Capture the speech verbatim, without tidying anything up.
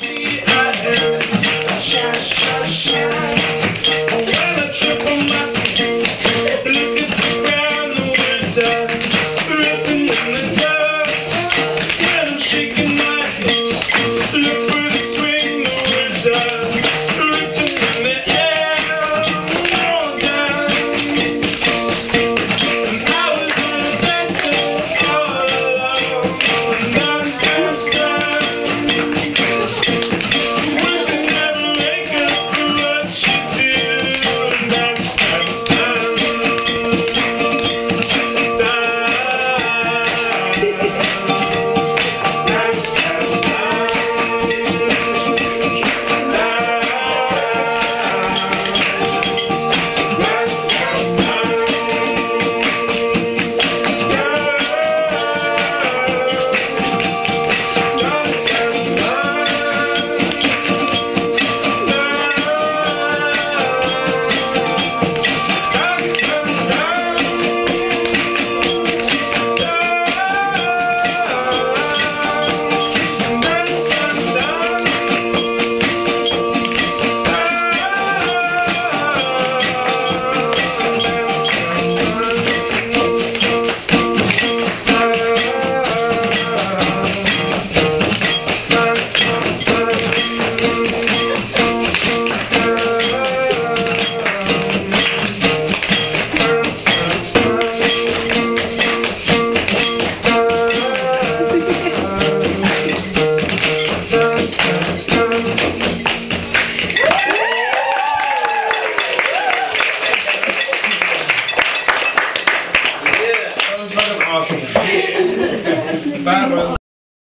Shine, shine, shine. When I trip on my feet, look at the ground, the words are written in the dust. When I'm shaking my hips, look